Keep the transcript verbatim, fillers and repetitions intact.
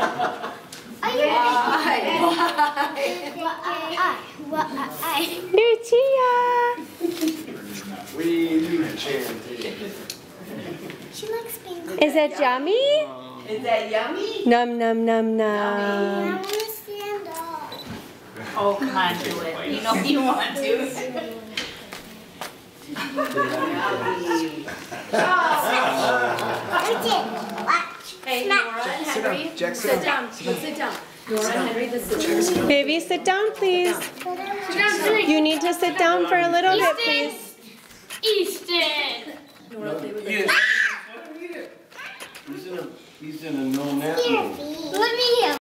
Luccia! We need a chair too. She likes being good. Is that yummy? Is that yummy? Num num num I num. want to stand up. Oh, come on, do it. You know you want to. Yummy. Watch. Hey, Nora and Henry, Jack, sit down. Sit down. Nora and Henry, the sisters. Baby, sit down, please. You need to sit down for a little bit, please. Easton. Nora, play with Yes. He's in a, he's in a no nap mode. Let me